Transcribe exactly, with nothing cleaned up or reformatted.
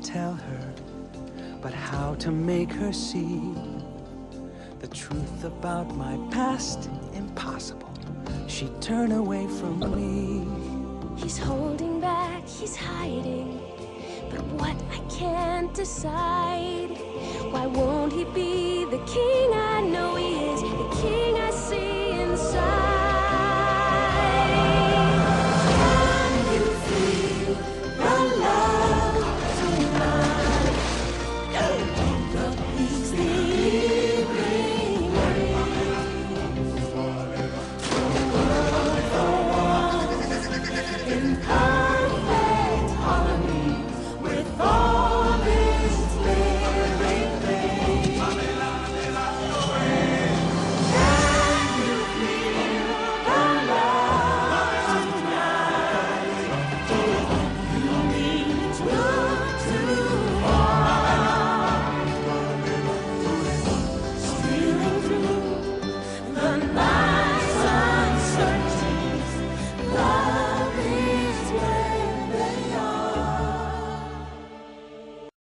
tell her, but how to make her see the truth about my past? Impossible. She'd turn away from me. He's holding back, he's hiding, but what I can't decide. Why won't he be the king I know he is, the king I see inside? Can you feel the love tonight? The peace leaving the world for once in